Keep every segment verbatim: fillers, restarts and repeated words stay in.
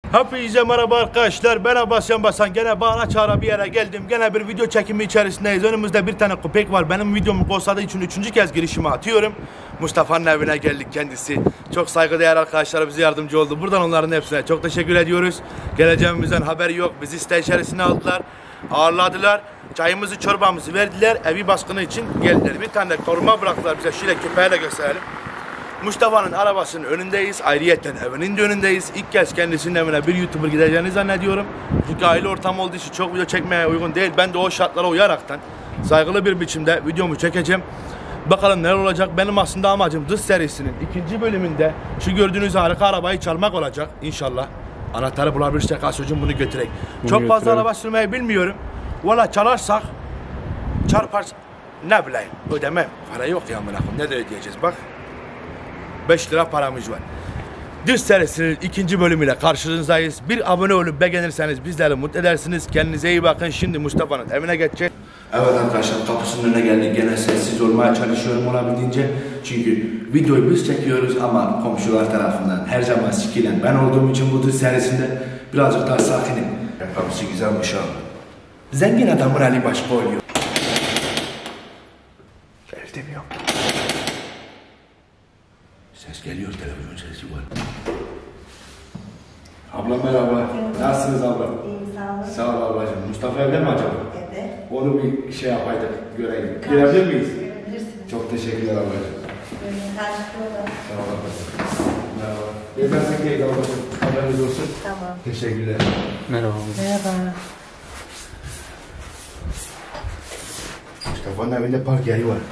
Hepinize merhaba arkadaşlar, ben Abbas Yanbasan. Gene bağıra çağıra bir yere geldim. Gene bir video çekimi içerisindeyiz. Önümüzde bir tane köpek var. Benim videomu kozladığı için üçüncü kez girişimi atıyorum. Mustafa'nın evine geldik kendisi. Çok saygıdeğer arkadaşlar bize yardımcı oldu. Buradan onların hepsine çok teşekkür ediyoruz. Geleceğimizden haberi yok. Bizi site içerisine aldılar. Ağırladılar. Çayımızı, çorbamızı verdiler. Evi baskını için geldiler. Bir tane koruma bıraktılar bize. Şöyle köpeğe de gösterelim. Mustafa'nın arabasının önündeyiz. Ayrıyeten evinin de önündeyiz. İlk kez kendisinin evine bir YouTuber gideceğini zannediyorum. Çünkü aile ortamı olduğu için çok video çekmeye uygun değil. Ben de o şartlara uyaraktan saygılı bir biçimde videomu çekeceğim. Bakalım neler olacak. Benim aslında amacım Dış serisinin ikinci bölümünde şu gördüğünüz harika arabayı çalmak olacak inşallah. Anahtarı bulabilirsek çocuğum bunu götürek. Bunu çok fazla araba sürmeyi bilmiyorum. Valla çalarsak çarpar ne bileyim ödemem. Para yok ya amına koyayım. Ne de ödeyeceğiz bak. beş lira paramız var. Dış serisinin ikinci bölümüyle karşınızdayız. Bir abone olup beğenirseniz bizleri mutlu edersiniz. Kendinize iyi bakın. Şimdi Mustafa'nın evine geçeceğiz. Evet arkadaşlar, kapısının önüne geldik. Gene sessiz olmaya çalışıyorum olabildiğince. Çünkü videoyu biz çekiyoruz ama komşular tarafından her zaman sikilen ben olduğum için bu dış serisinde birazcık daha sakinim. Kapısı güzelmiş ha. Zengin adamın hali başka oluyor. Evde mi yok? Ses geliyor, televizyon sesi var. Abla merhaba. Nasılsınız abla? İyiyim, sağ olun. Sağ ol ablacığım. Mustafa evde mi acaba? Evet. Onu bir şey yapaydık, göreyim. Girebilir miyiz? Girebilirsiniz. Çok teşekkürler ablacığım. Buyurun, karşılıklı olun. Sağ ol ablacığım. Merhaba. Gezersin geyiz ablacığım. Haberiniz olsun. Tamam. Teşekkürler. Merhaba. Merhaba. Mustafa'nın evinde park yeri var.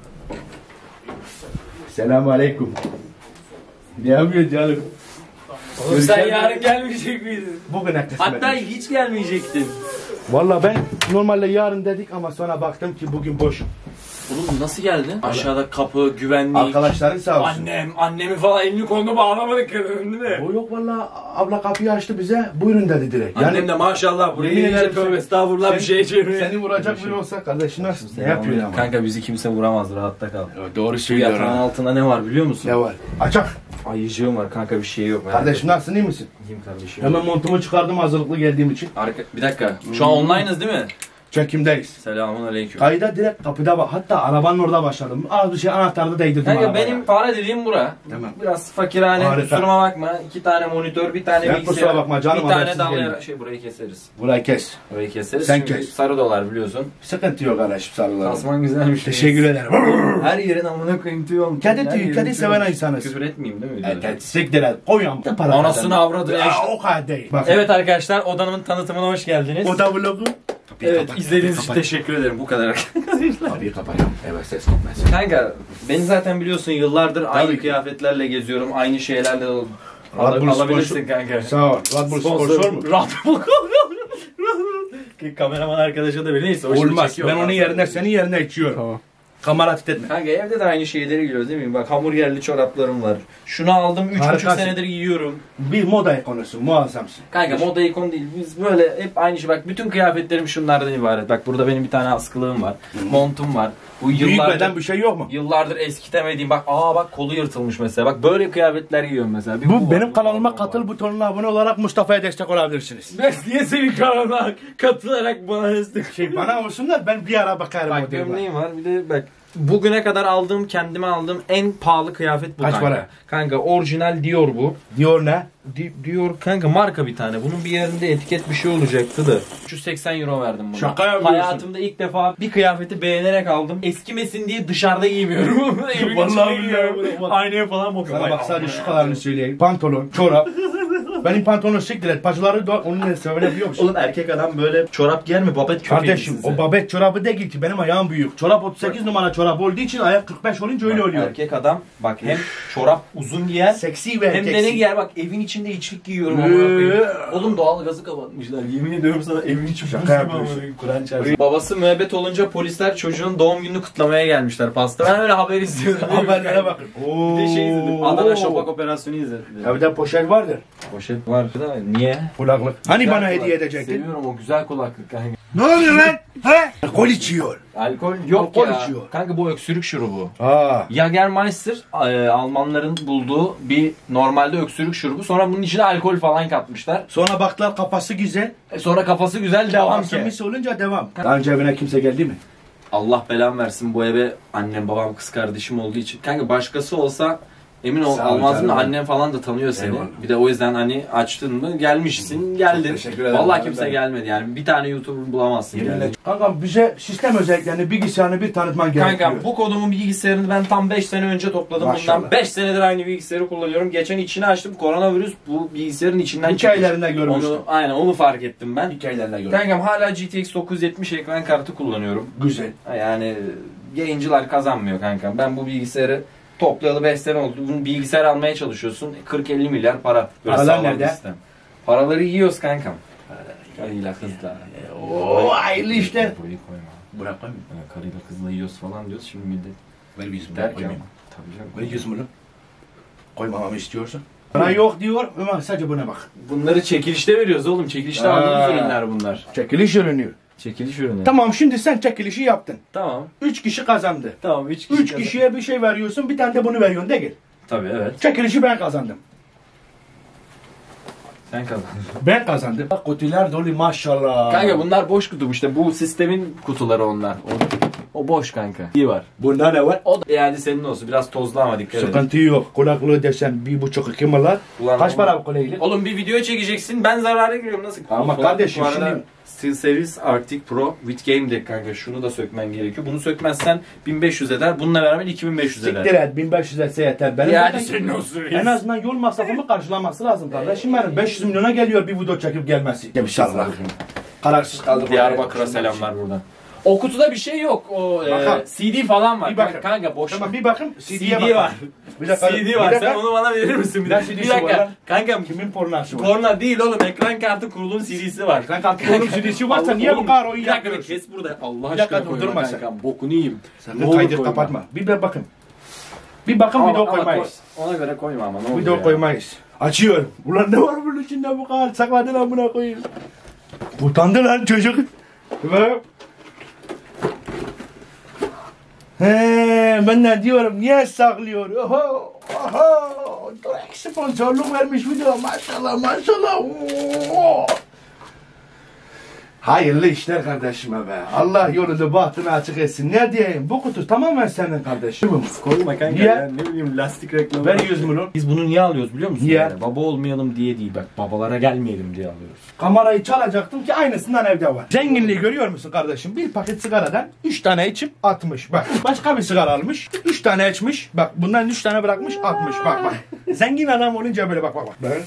Selamun aleyküm. Ne yapıyorsun canım? Oğlum sen yarın gelmeyecek miydin? Bugüne kısmet. Hatta hiç gelmeyecektin. Vallahi ben normalde yarın dedik ama sonra baktım ki bugün boş. Oğlum nasıl geldin? Aşağıda kapı, güvenlik. Arkadaşların sağ olsun. Annem, annemi falan elini kolunu bağlamadık kadın değil mi? O yok vallahi, abla kapıyı açtı bize, buyurun dedi direkt. Annem de maşallah buraya yemin ederim iyice tövbe estağfurullah bir şey çeviriyor. Seni vuracak biri olsa kardeşin nasıl? Ne yapıyor ama? Kanka bizi kimse vuramaz, rahatta kal. Doğru Bu söylüyor. yatağın altında ne var biliyor musun? Ne var? Açak. Ayıcığım var kanka, bir şey yok. Kardeşim nasılsın, iyi misin? İyiyim kardeşim. Hemen montumu çıkardım hazırlıklı geldiğim için. Arka... Bir dakika. Şu an online'ız değil mi? Çekimdeyiz. Selamun aleyküm. Kayda direkt kapıda bak. Hatta arabanın orada başladım. Az bir şey anahtarını değdirdim Kanka arabaya. benim fare dediğim bura. Tamam. Biraz fakirhane, Harika. kusuruma bakma. İki tane monitör, bir tane Sen bilgisayar. kusura bakma canım, bir tane habersiz dalga geldim. şey, burayı keseriz. Burayı kes. Burayı keseriz. Sen Çünkü kes. sarı dolar biliyorsun. Sıkıntı yok kardeşim, sarılarım. Tasman güzelmiş. Teşekkür ederim. Her yerin amına koyayım tüy olmuş. Kedi Her tüyü, yerin kedi tüy seven olmuş. insanız. Küfür etmeyeyim değil mi? Evet, evet, siktir et. Koyun da para. Anasını kazanın. avradını Ya, eşit. o kadar değil. Bak. Evet arkadaşlar, odanın tanıtımına hoş geldiniz. O da vlogu. Kapıyı Evet, kapat, izlediğiniz kapıyı için kapat. teşekkür ederim. Bu kadar. Kapıyı kapatıyorum. Evet, ses gitmez. Kanka, beni zaten biliyorsun, yıllardır aynı ki. kıyafetlerle geziyorum. Aynı şeylerle al Red Bull alabilirsin sponsor- kanka. Sağ ol. Red Bull sponsor mu? Red Bull. Kameraman arkadaşa da bile neyse. o şimdi Olmaz. çekiyor. Ben onun yerine, senin yerine içiyorum. Tamam. Kamera titretme. Kanka evde de aynı şeyleri giyiyoruz değil mi? Bak hamburgerli çoraplarım var. Şunu aldım üç buçuk Harikasın. senedir giyiyorum. Bir moda konusu, muazzamsın. Kanka moda ikon değil. Biz böyle hep aynı şey. Bak bütün kıyafetlerim şunlardan ibaret. Bak burada benim bir tane askılığım var. Montum var. Bu Büyük yıllardır, beden bir şey yok mu? yıllardır eskitemediğim bak aa bak kolu yırtılmış mesela. Bak böyle kıyafetler giyiyorum mesela. Bir Bu, var, benim bu kanalıma var, bu katıl var. butonuna abone olarak Mustafa'ya destek olabilirsiniz. Ben niye senin kanalına katılarak bana destek Şey bana olsunlar, ben bir ara bakarım. Bak o diyorlar. gömleğim var bir de bak. Bugüne kadar aldığım, kendime aldığım en pahalı kıyafet bu Kaç kanka. para? Kanka orijinal Dior bu. Diyor ne? Di- Dior kanka marka bir tane. Bunun bir yerinde etiket bir şey olacaktı da. üç yüz seksen euro verdim buna. Şaka yapıyorsun. Hayatımda ilk defa bir kıyafeti beğenerek aldım. Eskimesin diye dışarıda giymiyorum. Evin Vallahi içinde billahi giyiyorum. bak. Aynaya falan bakıyorum. Sana bak sadece şu kadarını söyleyeyim. Pantolon, çorap. Benim pantolonu siktir et. Paçaları da onun ne söyleyebiliyor musun? Oğlum erkek adam böyle çorap giyer mi? Babet köpeği Kardeşim misin o sen? babet çorabı değil ki, benim ayağım büyük. Çorap otuz sekiz numara çorap olduğu için ayak kırk beş olunca öyle Bak, oluyor. erkek adam bak hem çorap uzun giyer. Seksi ve Hem de ne erkeksi. giyer bak evin içinde içlik giyiyorum Ee. amına koyayım. Oğlum doğal gazı kapatmışlar. Yemin ediyorum sana evin içi buz gibi yapıyorsun. amına koyayım. Kur'an çarpsın. Babası müebbet olunca polisler çocuğun doğum gününü kutlamaya gelmişler pasta. Ben öyle haber izliyordum. Haberlere bakın. Bir de şey izledim. Adana Şopak Operasyonu izledim. Ya bir de poşet vardır. Poşet var da niye? Kulaklık. Hani Güzel bana kulak- hediye edecektin? Seviyorum o güzel kulaklık kanka. Ne oluyor lan? He? Alkol içiyor. Alkol yok Alkol ya. içiyor. Kanka bu öksürük şurubu. Aa. Jägermeister e, Almanların bulduğu bir normalde öksürük şurubu. Sonra bunun içine alkol falan katmışlar. Sonra baktılar kafası güzel. E, sonra kafası güzel devam Kafası ki. mis olunca devam. Daha önce evine kimse geldi mi? Allah belamı versin bu eve annem babam kız kardeşim olduğu için. Kanka başkası olsa emin ol Sağ ol almazdım da canım. annem falan da tanıyor seni. Eyvallah. Bir de o yüzden hani açtın mı gelmişsin geldin. teşekkür ederim. Vallahi Ben kimse de. gelmedi yani bir tane YouTuber bulamazsın yani. Kankam bize sistem özelliklerini, bilgisayarını bir tanıtman gerekiyor. Kanka bu kodumun bilgisayarını ben tam beş sene önce topladım. Maşallah. Bundan beş senedir aynı bilgisayarı kullanıyorum. Geçen içini açtım. Koronavirüs bu bilgisayarın içinden Hikayelerinde çıkmış. görmüştüm. Onu, aynen onu fark ettim ben. Hikayelerine göre. Kankam hala G T X dokuz yüz yetmiş ekran kartı kullanıyorum. Güzel. Yani yayıncılar kazanmıyor kanka. Ben bu bilgisayarı toplayalı beş sene oldu. Bunu bilgisayar almaya çalışıyorsun. kırk elli milyar para. Böyle Paralar sağlam bir nerede? sistem. Paraları yiyoruz kankam. Karıyla kızla. Oo, hayırlı işler. Burayı koyma. Bırak koyma. Yani karıyla kızla yiyoruz falan diyoruz. Şimdi millet Ver yüzümü der ki koymayayım. ama. Tabii canım. Ver yüzümü. Koymamamı istiyorsun. Bana yok diyor ama sadece buna bak. Bunları çekilişte veriyoruz oğlum. Çekilişte Aa. aldığımız ürünler bunlar. Çekiliş ürünüyor. Çekiliş ürünü. Tamam şimdi sen çekilişi yaptın. Tamam. Üç kişi kazandı. Tamam. Üç kişi. Üç kişiye bir şey veriyorsun, bir tane de bunu veriyorsun değil. Tabii evet. Çekilişi ben kazandım. Sen kazandın. Ben kazandım. Bak kutular dolu maşallah. Kanka bunlar boş kutu işte. Bu sistemin kutuları onlar. O, o boş kanka. İyi var. Bunda ne var? O da yani senin olsun. Biraz tozlu ama dikkat et. Sıkıntı yok. Kulaklığı desen bir buçuk iki milyar. Ulan Kaç oğlum. para bu kulaklık? Oğlum bir video çekeceksin. Ben zarara giriyorum. Nasıl? Ama Bu kardeşim arada şimdi- SteelSeries Arctic Pro with Game Deck kanka. Şunu da sökmen gerekiyor. Bunu sökmezsen bin beş yüz eder. Bununla beraber iki bin beş yüz eder. Siktir et bin beş yüz etse yeter. Benim Yani zaten- senin olsun reis. En azından yol masrafımı karşılaması lazım kardeşim benim. beş yüz milyona geliyor bir video çekip gelmesi. İnşallah. Kararsız kaldık. Diyarbakır'a selamlar buradan. O kutuda bir şey yok. O e, Bakalım. C D falan var. Bir bakın. Kanka boş. Tamam bir bakın. C C D'ye D bakın. var. Bir dakika. C D bir var. dakika. Sen onu bana verir misin? Bir, Ne dakika. C D'si Bir var dakika. lan? Kankam Kimin pornosu var? korna değil oğlum. Ekran kartı kurulum C D'si var. Ekran kartı kurulum C D'si varsa Allah- niye bu oğlum, kadar oyun Bir dakika bir yapıyorsun? kes burada. Allah Bir dakika aşkına koyma durdurma sen. kankam. Bokunu yiyeyim. Ne Sakın olur kaydı koyma. kapatma. Bir de bakın. Bir bakın video Ama- ama koymayız. koy- Ona göre koyma ama ne olur Video ya. koymayız. Açıyorum. Ulan ne var bunun içinde bu kadar? Sakladın amına koyayım. Utandı lan çocuk. Bak. He, ben ne diyorum? Niye saklıyor? Oho, oho. Direkt sponsorluk vermiş video. Maşallah, maşallah. Oo. Hayırlı işler kardeşime be. Allah yolunu bahtını açık etsin. Ne diyeyim? Bu kutu tamamen senin kardeşim. Koyma kanka Niye? ya. Ne bileyim lastik reklamı. Ver yüz milyon. Biz bunu niye alıyoruz biliyor musun? Niye? Yani baba olmayalım diye değil bak. Babalara gelmeyelim diye alıyoruz. Kamerayı çalacaktım ki aynısından evde var. Zenginliği görüyor musun kardeşim? Bir paket sigaradan üç tane içip atmış. Bak başka bir sigara almış. üç tane içmiş. Bak bundan üç tane bırakmış atmış. Bak bak. Zengin adam olunca böyle bak bak bak. Ben...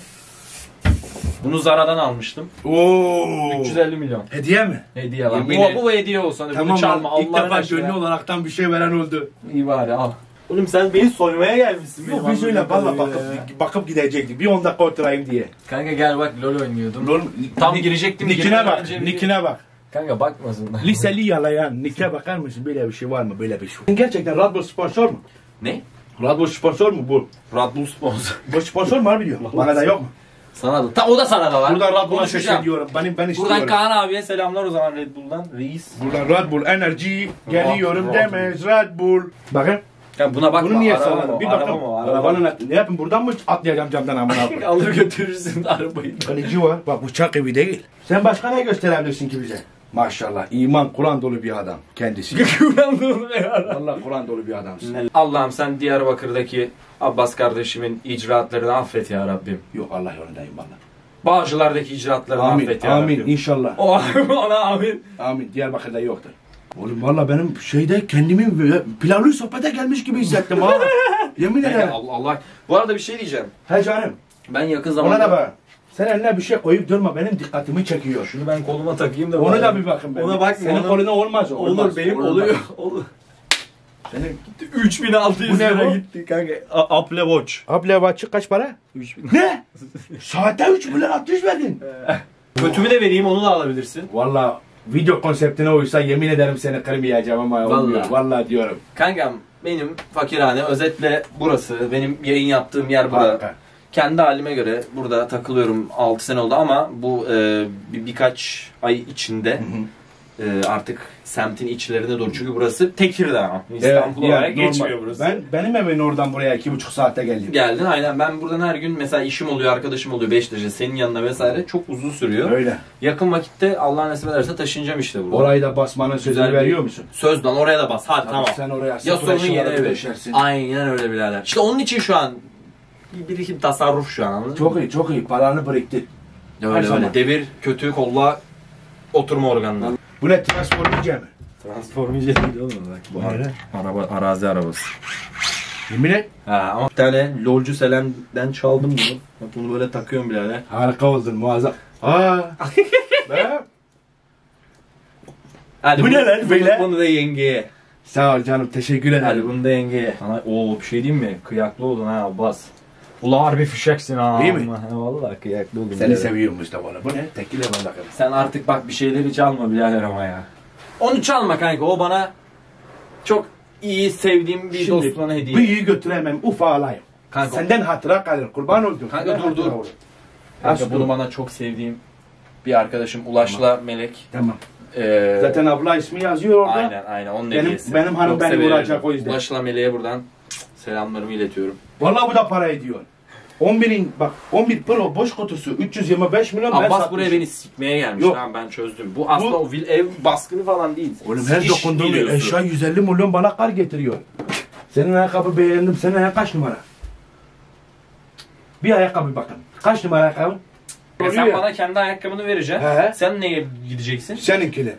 Bunu Zara'dan almıştım. Oo. üç yüz elli milyon. Hediye mi? Hediye lan. Yemin Bu, bu hediye olsa hani Tamam bunu çalma lan. İlk Allah'ın defa aşkına. gönlü olaraktan bir şey veren oldu. İyi bari al. Oğlum sen beni soymaya gelmişsin. Yok biz öyle valla bakıp, bakıp gidecektik. Bir on dakika oturayım diye. Kanka gel bak LoL oynuyordum. Lol, Tam girecektim. Nikine girmeden bak. önce bir- Nikine bak. Kanka bakmasınlar. Liseli yalayan. Nike bakar mısın? Böyle bir şey var mı? Böyle bir şey. Gerçekten Red Bull sponsor mu? Ne? Red Bull sponsor mu bu? Red Bull sponsor. Bu sponsor mu harbi diyor. Bana da yok mu? Sana da. Ta, o da sana da var. Buradan Red Bull'a Konuşacağım. sesleniyorum. Benim ben istiyorum. Buradan Kaan abiye selamlar o zaman Red Bull'dan. Reis. Buradan Red Bull Energy geliyorum Red demez Red Bull. Bakın. Ya buna bakma. Bunu niye araba salladın? mı? Bir Araba bakın. mı? Araba Arabanın mı? ne yapayım? Buradan mı atlayacağım camdan amına koyayım? Alır götürürsün arabayı. Kaleci var. Bak bıçak gibi değil. Sen başka ne gösterebilirsin ki bize? Maşallah. İman Kur'an dolu bir adam kendisi. Allah Kur'an dolu bir adamsın. Allah'ım sen Diyarbakır'daki Abbas kardeşimin icraatlarını affet ya Rabbim. Yok Allah yolundayım valla. Bağcılardaki icraatlarını Amin. affet ya Amin. Rabbim. İnşallah. O ona amin. Amin. Diyarbakır'da yoktur. Oğlum valla benim şeyde kendimi böyle pilavlı sohbete gelmiş gibi hissettim ha. Yemin Yani ederim. Allah, Allah. Bu arada bir şey diyeceğim. He canım. Ben yakın Ona zamanda... da bak. Sen eline bir şey koyup durma. Benim dikkatimi çekiyor. Şunu ben koluma takayım da... Onu bari. da bir bakın. Ona bakma. Senin ona- koluna olmaz o. Olur Olmaz. benim Olmaz. oluyor. Olur. Senin üç bin altı yüz Bu ne lira bu? gitti kanka. A- Apple Watch. Apple Watch'ı kaç para? üç bin. Ne? Saate üç milyon altı yüz verdin. Kötümü de vereyim onu da alabilirsin. Valla video konseptine uysa yemin ederim seni kırmayacağım ama olmuyor. Vallahi. Valla diyorum. Kankam benim fakirhane özetle burası. Benim yayın yaptığım yer burada. Harika. Kendi halime göre burada takılıyorum altı sene oldu ama bu e, bir, birkaç ay içinde e, artık semtin içlerine doğru. Çünkü burası Tekirdağ. İstanbul Evet, olarak yani geçmiyor normal. burası. Ben benim evin oradan buraya iki buçuk saatte geldim. Geldin aynen. Ben buradan her gün mesela işim oluyor, arkadaşım oluyor Beşiktaş'a, senin yanına vesaire. Çok uzun sürüyor. Öyle. Yakın vakitte Allah nasip ederse taşınacağım işte burada. Orayı da basmanın sözünü Güzel bir- veriyor musun? Söz lan, oraya da bas. Hadi Tabii tamam. sen oraya Ya sıfır sonun yeni eşyaları evi. döşersin. Aynen öyle birader. İşte onun için şu an bir birikim tasarruf şu an, anladın mı? Çok iyi, çok iyi. Paranı biriktir. Her Öyle zaman. öyle. Devir, kötü, kolla, oturma organları. Bu ne, transformayacak mi? Transformice değil oğlum bak. Bu Öyle. araba, arazi arabası. Yemin et. Ha ama bir tane Lolcu Selen'den çaldım bunu. Bak bunu böyle takıyorum birader. Harika oldun, muazzam. Aa. Be. Hadi Bu bunu- ne lan bunu- böyle? Bunu da yengeye. Sağ ol canım, teşekkür ederim. Hadi bunu da yengeye. Sana o bir şey diyeyim mi? Kıyaklı oldun ha Abbas. Ula harbi fişeksin ha. İyi mi? He, vallahi kıyaklı oldun. Seni birader. seviyorum Mustafa. Bu ne? Tekile bana kadar. Sen artık bak bir şeyleri çalma birader ama ya. Onu çalma kanka, o bana çok iyi sevdiğim bir dostuna hediye. büyüğü götüremem, ufa alayım. Kanka, Senden hatıra kalır, kurban oldum. Kanka Senden dur, hatıra dur. olur. kanka Az bunu dur. bana çok sevdiğim bir arkadaşım Ulaş'la Melek. Tamam. Ee, Zaten abla ismi yazıyor orada. aynen aynen onun Benim- hediyesi. benim hanım Çok beni severim. vuracak o yüzden. Ulaş'la Melek'e buradan selamlarımı iletiyorum. Vallahi bu da para ediyor. on birin bak on bir Pro boş kutusu üç yüz yirmi beş milyon ben Abbas satmışım. buraya beni sikmeye gelmiş. Yok. Tamam ben çözdüm. Bu aslında Bu- o vil- ev baskını falan değil. Oğlum her Sikiş dokunduğum biliyorsun. eşya yüz elli milyon bana kar getiriyor. Senin ayakkabı beğendim. Senin ayakkabı kaç numara? Bir ayakkabı bakın. Kaç numara ayakkabı? Ya Oluyor sen ya. bana kendi ayakkabını vereceksin. He. Sen neye gideceksin? Seninkiler.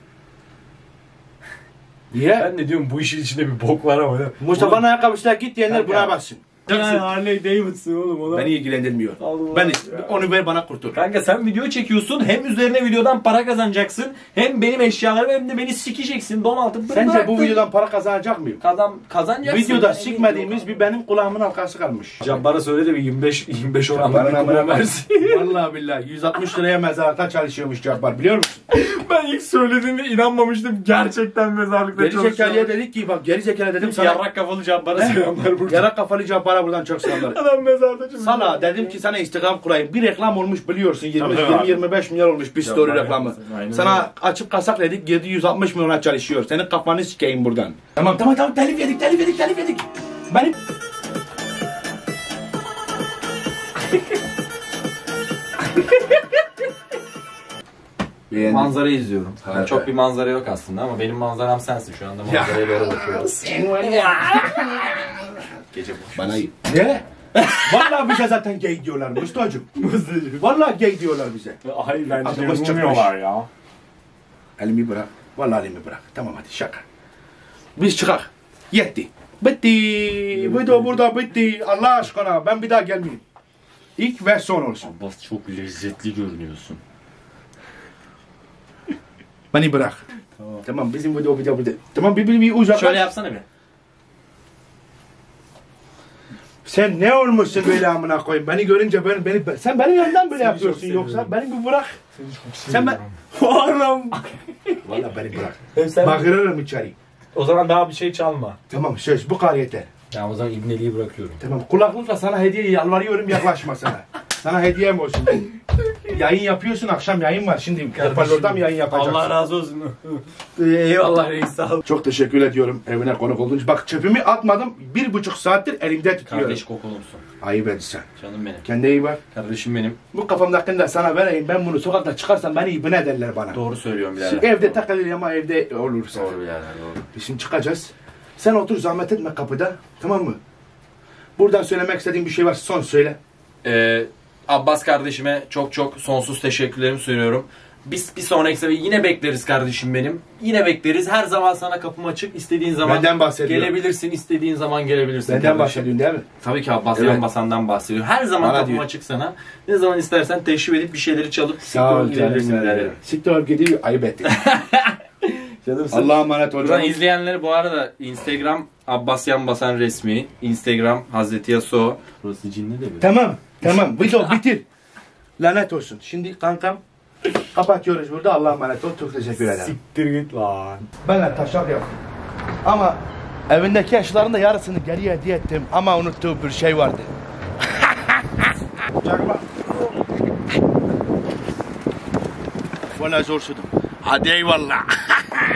Niye? Ben de diyorum bu işin içinde bir bok var ama. Mustafa'nın ayakkabısına git diyenler Kanka. buna bassın. Sen Harley Davidson oğlum ona. Beni ilgilendirmiyor. Allah Ben ya. onu ver bana kurtul. Kanka sen video çekiyorsun, hem üzerine videodan para kazanacaksın, hem benim eşyalarımı hem de beni sikeceksin. Don altı Sence bu bıraktın. videodan para kazanacak mıyım? Kazan, kazanacaksın. Videoda Yani sikmediğimiz bir benim kulağımın arkası kalmış. Cabbar'a söyle de bir yirmi beş yirmi beş oranla Cabbar'ın bir amına kupon koyayım. versin. Vallahi billahi yüz altmış liraya mezarlıkta çalışıyormuş Cabbar, biliyor musun? Ben ilk söylediğinde inanmamıştım. Gerçekten mezarlıkta Geri zekalıya dedik ki bak geri zekalı dedim sana. Yarrak kafalı Cabbar'a selamlar burada. Yarak kafalı Cabbar'a buradan çok selamlar. Adam mezarda çıkıyor. Sana dedim ki sana Instagram kurayım. Bir reklam olmuş biliyorsun. Tabii, tabii yirmi yirmi beş milyar olmuş bir story Cabbar reklamı. yapmasın, aynen Sana açıp kasak dedik yedi yüz altmış milyona çalışıyor. Senin kafanı sikeyim buradan. Tamam tamam tamam telif yedik telif yedik telif yedik. Benim... Beğendim. Manzara izliyorum. Yani Evet, çok evet. bir manzara yok aslında ama benim manzaram sensin şu anda. Manzaraya böyle bakıyoruz. Gece boş. Bana ne? Vallahi bize zaten gay diyorlar Mustacığım. Vallahi gay diyorlar bize. Ay bence Adımız bulmuyorlar ya. Elimi bırak. Vallahi elimi bırak. Tamam hadi şaka. Biz çıkak. Yetti. Bitti. Video burada bitti. Allah aşkına ben bir daha gelmeyeyim. İlk ve son olsun. Abbas çok lezzetli görünüyorsun. Beni bırak. Tamam. Tamam bizim video video burada. Tamam bir bir, bir uzaklaş. Şöyle yapsana bir. Sen ne olmuşsun böyle amına koyayım? Beni görünce ben beni sen benim yanımdan böyle yapıyorsun yoksa beni bir bırak. Sen ben Oğlum. Vallahi beni bırak. Sen... Bağırırım içeri. O zaman daha bir şey çalma. Tamam söz bu kadar yeter. Ya o zaman ibneliği bırakıyorum. Tamam kulaklıkla sana hediye yalvarıyorum yaklaşma sana. Sana hediyem olsun. Yayın yapıyorsun akşam yayın var şimdi hoparlörden mi yayın yapacaksın? Allah razı olsun. Eyvallah reis sağ ol. Çok teşekkür ediyorum evine konuk olduğun için. Bak çöpümü atmadım bir buçuk saattir elimde tutuyorum. Kardeş kokulumsun. Ayıp etsen. Canım benim. Kendine iyi bak. Kardeşim benim. Bu kafamdakini de sana vereyim. Ben bunu sokakta çıkarsam beni ibne derler bana. Doğru söylüyorum birader. Evde takılır ama evde olursa. Doğru birader doğru. Biz şimdi çıkacağız. Sen otur zahmet etme kapıda. Tamam mı? Buradan söylemek istediğin bir şey var son söyle. Ee, Abbas kardeşime çok çok sonsuz teşekkürlerimi söylüyorum. Biz bir sonraki sefer yine bekleriz kardeşim benim. Yine bekleriz. Her zaman sana kapım açık. İstediğin zaman Benden bahsediyorum. gelebilirsin. İstediğin zaman gelebilirsin. Benden kardeşim. bahsediyorsun değil mi? Tabii ki Abbas Evet. Yanbasan'dan bahsediyor. Her zaman Bana kapım diyor. açık sana. Ne zaman istersen teşrif edip bir şeyleri çalıp Sağ ol siktir gidebilirsin canım. biraderim. Siktir ol gidiyor ayıp ettin. Allah'a emanet ol. Buradan izleyenleri bu arada Instagram Abbas Yanbasan resmi, Instagram Hazreti Yasuo. Burası cinli de bir. Tamam. Tamam. Video bitir. Lanet olsun. Şimdi kankam kapatıyoruz burada. Allah'a emanet ol. Çok teşekkür ederim. Siktir git lan. Ben de taşak yaptım. Ama evindeki eşyaların da yarısını geriye hediye ettim. Ama unuttuğum bir şey vardı. Çakma. Valla zor sudum. Hadi eyvallah.